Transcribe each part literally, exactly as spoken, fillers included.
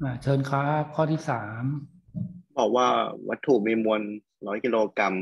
อ่าเชิญครับข้อที่สามบอกว่าวัตถุมีมวลร้อยกิโลกรัม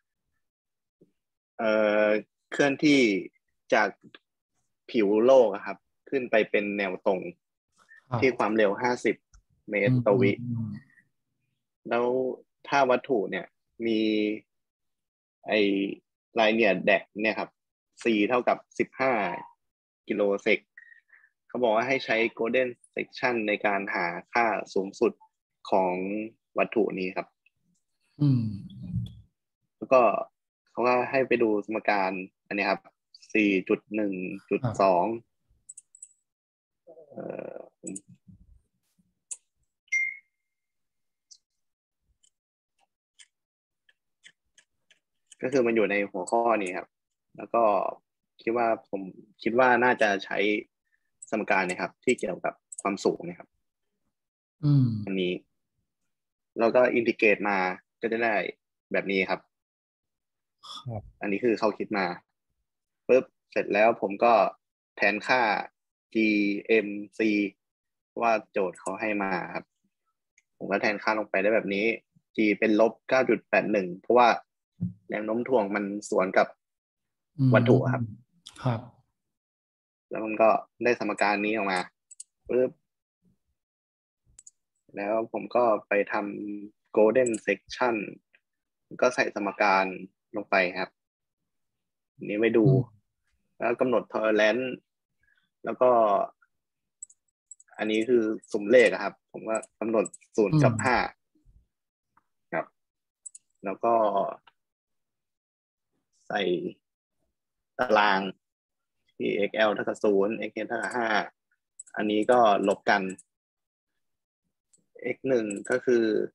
เอ่อเคลื่อนที่จากผิวโลกอะครับขึ้นไปเป็นแนวตรงครับที่ความเร็วห้าสิบเมอืมอืมตรต่อวิอืมแล้วถ้าวัตถุเนี่ยมีไอลายเนี่ยแดกเนี่ยครับ c เท่ากับสิบห้ากิโลเซกเขาบอกว่าให้ใช้ golden section ในการหาค่าสูงสุดของวัตถุนี้ครับอืมแล้วก็เขาก็ให้ไปดูสมการอันนี้ครับสี่จุดหนึ่งจุดสองเอ่อก็คือมันอยู่ในหัวข้อนี้ครับ แล้วก็คิดว่าผมคิดว่าน่าจะใช้สมการนะครับที่เกี่ยวกับความสูงนะครับอืมอันนี้แล้วก็อินทิเกรตมาก็จะได้แบบนี้ครับครับอันนี้คือเขาคิดมาปุ๊บเสร็จแล้วผมก็แทนค่า g m c ว่าโจทย์เขาให้มาครับ ผมก็แทนค่าลงไปได้แบบนี้ g เป็นลบเก้าจุดแปดหนึ่งเพราะว่าแรงโน้มถ่วงมันสวนกับอืวัตถุครับมครับแล้วมันก็ได้สมการนี้ออกมาปึ๊บแล้วผมก็ไปทำ golden section ก็ใส่สมการลงไปครับอันนี้ไปดูอืมแล้วกำหนด tolerance แล้วก็อันนี้คือสุ่มเลขอะครับ ผมก็กำหนดศูนอืมย์กับห้าครับ แล้วก็ใส่ตารางที่ เอ็กซ์ แอล เท่ากับศูนย์ x n เท่ากับห้าอันนี้ก็ลบกัน x หนึ่งก็คือ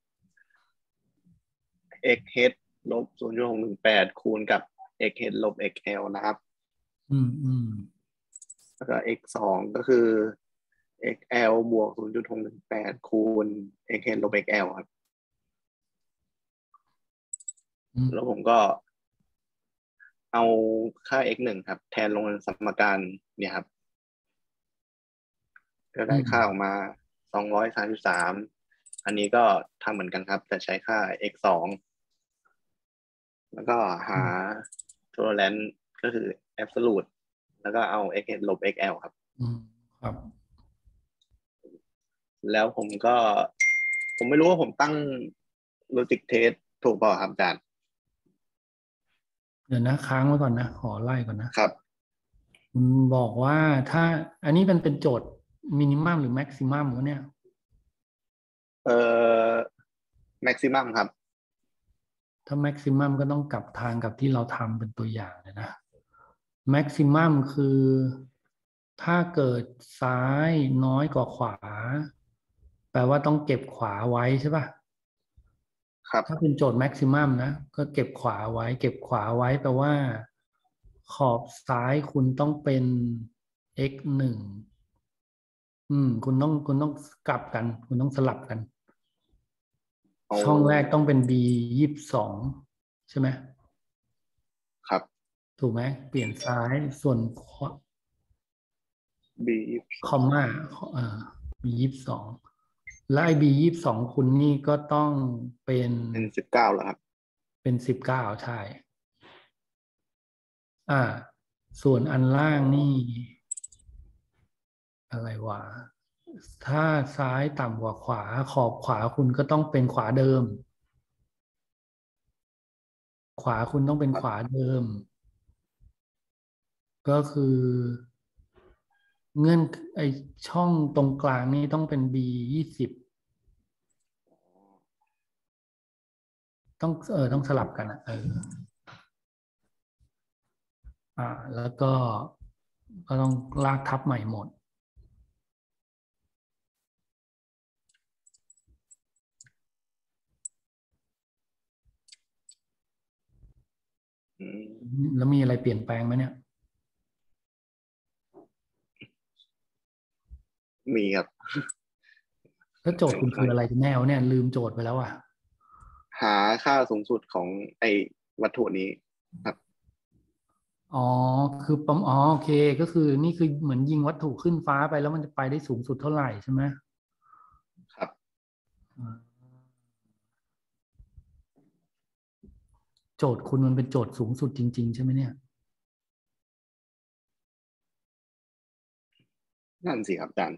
x h ลบศูนย์จุดหกหนึ่งแปดคูณกับ x h ลบ xl นะครับอืมอืมแล้วก็ x สองก็คือ xl บวกศูนย์จุดหกหนึ่งแปดคูณ x h ลบ xl ครับอืมแล้วผมก็เอาค่า x หนึ่งครับแทนลงในสมการเนี่ยครับก็ได้อืมค่าออกมาสองร้อยสามสิบสามอันนี้ก็ทำเหมือนกันครับแต่ใช้ค่า x สองแล้วก็หาอืม tolerance ก็คือ absolute แล้วก็เอา x h ลบ xl ครับอืมครับแล้วผมก็ผมไม่รู้ว่าผมตั้ง logic test ถูกเปล่าครับอาจารย์เดี๋ยวนะค้างไว้ก่อนนะขอไล่ก่อนนะครับคุณบอกว่าถ้าอันนี้มันเป็นโจทย์มินิมัมหรือแม็กซิมัมวะเนี่ยเอ่อ maximum ครับถ้าแม็กซิมัมก็ต้องกลับทางกับที่เราทำเป็นตัวอย่างเลยนะแม็กซิมัมคือถ้าเกิดซ้ายน้อยกว่าขวาแปลว่าต้องเก็บขวาไว้ใช่ป่ะครับถ้าเป็นโจทย์แม็กซิมัมนะก็เก็บขวาไว้เก็บขวาไว้แปลว่าขอบซ้ายคุณต้องเป็น x หนึ่งอืมคุณต้องคุณต้องกลับกันคุณต้องสลับกันเอาช่องแรกต้องเป็น b ยี่สิบสองใช่ไหมครับถูกไหมเปลี่ยนซ้ายส่วนขวา b สองคอมมาเอ่อ b ยี่สิบสองและไอ b ยี่สิบสองคุณนี่ก็ต้องเป็นเป็นสิบเก้าแล้วครับเป็นสิบเก้าใช่อ่าส่วนอันล่างนี่ อะไรวะถ้าซ้ายต่ำกว่าขวาขอบขวาคุณก็ต้องเป็นขวาเดิมขวาคุณต้องเป็นครับขวาเดิมก็คือเงื่อนไอช่องตรงกลางนี่ต้องเป็น b ยี่สิบต้องเออต้องสลับกันอ่ะเอออ่าแล้วก็ก็ต้องลากทับใหม่หมดอืมแล้วมีอะไรเปลี่ยนแปลงไหมเนี่ยมีครับแล้วโจทย์คุณหน่อยคืออะไรกันแน่วะเนี่ยลืมโจทย์ไปแล้วอ่ะหาค่าสูงสุดของไอ้วัตถุนี้ครับอ๋อคือปมอ๋อโอเคก็คือนี่คือเหมือนยิงวัตถุขึ้นฟ้าไปแล้วมันจะไปได้สูงสุดเท่าไหร่ใช่ไหมโจทย์คุณมันเป็นโจทย์สูงสุดจริงๆใช่ไหมเนี่ยนั่นสิครับอาจารย์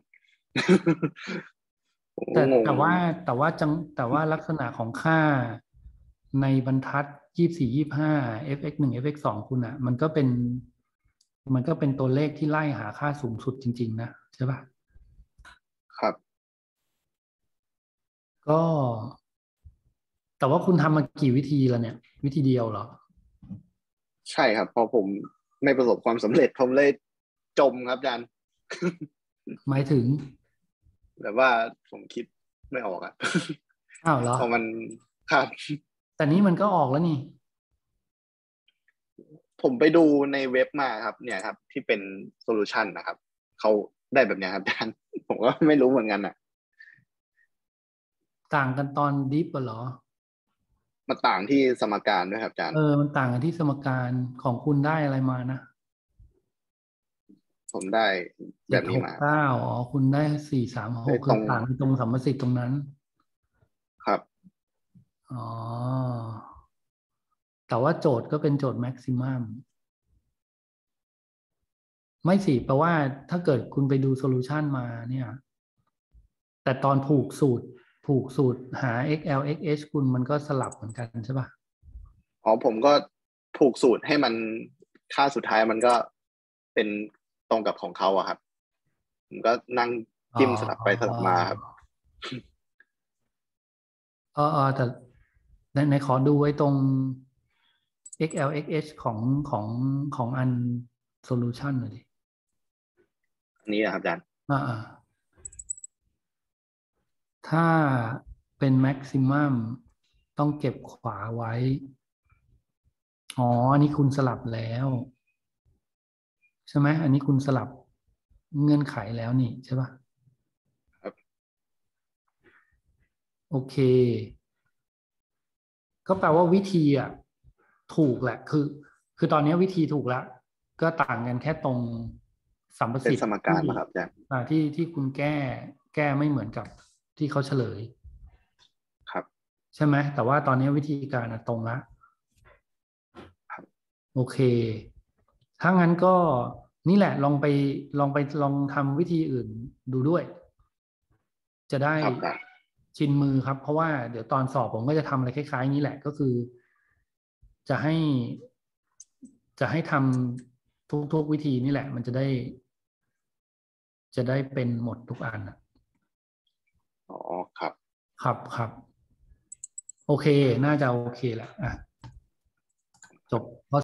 ผมก็แต่งงแต่ว่าแต่ว่าจังแต่ว่าลักษณะของค่าในบรรทัดยี่สี่ยี่ห้า เอฟ เอ็กซ์ หนึ่ง เอฟ เอ็กซ์ สองคุณอ่ะมันก็เป็นมันก็เป็นตัวเลขที่ไล่หาค่าสูงสุดจริงๆนะใช่ป่ะครับก็แต่ว่าคุณทำมากี่วิธีแล้วเนี่ยวิธีเดียวเหรอใช่ครับพอผมไม่ประสบความสำเร็จผมเลยจมครับอาจารย์หมายถึงแบบว่าผมคิดไม่ออกอะอ้าวเหรอพอมันครับแต่นี้มันก็ออกแล้วนี่ผมไปดูในเว็บมาครับเนี่ยครับที่เป็นโซลูชันนะครับเขาได้แบบเนี้ยครับอาจารย์ ผมก็ไม่รู้เหมือนกันอ่ะต่างกันตอนดิฟเหรอมาต่างที่สมการด้วยครับอาจารย์เออมันต่างกันที่สมการของคุณได้อะไรมานะผมได้แบเจ็ดบนี้มาหกเก้าอ๋อคุณได้สี่สามหได้ตรงกคือต่างตรงสัมประสิทธิ์ตรงนั้นครับอ๋อแต่ว่าโจทย์ก็เป็นโจทย์แม็กซิมัมไม่สิแปลว่าถ้าเกิดคุณไปดูโซลูชันมาเนี่ยแต่ตอนผูกสูตรผูกสูตรหา เอ็กซ์ แอล เอ็กซ์ เอช คุณมันก็สลับเหมือนกันใช่ป่ะอ๋อผมก็ผูกสูตรให้มันค่าสุดท้ายมันก็เป็นตรงกับของเขาอะครับผมก็นั่งอ๋จิ้มสลับไปสอลับมาครับเออเออแต่ในในขอดูไว้ตรง เอ็กซ์ แอล เอ็กซ์ เอช ของของของอันโซลูชันหน่อยดิอันนี้นะครับอาจารย์อ่าอ่าถ้าเป็นแม็กซิมัมต้องเก็บขวาไว้ อ๋ออันนี้คุณสลับแล้วใช่ไหมอันนี้คุณสลับเงื่อนไขแล้วนี่ใช่ป่ะครับโอเคก็แปลว่าวิธีอ่ะถูกแหละคือคือตอนนี้วิธีถูกแล้วก็ต่างกันแค่ตรงสัมประเป็นสิทธิ์ที่สมการนะครับอาจารย์อ่าที่ที่คุณแก้แก้ไม่เหมือนกับที่เขาเฉลยครับใช่ไหมแต่ว่าตอนนี้วิธีการอ่ะตรงละครับโอเคถ้างั้นก็นี่แหละลองไปลองไปลองทำวิธีอื่นดูด้วย จะได้ครับอาจารย์ชินมือครับเพราะว่าเดี๋ยวตอนสอบผมก็จะทำอะไรคล้ายๆนี้แหละก็คือจะให้จะให้ทำทุกๆวิธีนี่แหละมันจะได้จะได้เป็นหมดทุกอันนะอ๋อครับครับครับโอเคน่าจะโอเคแหละอ่ะจบ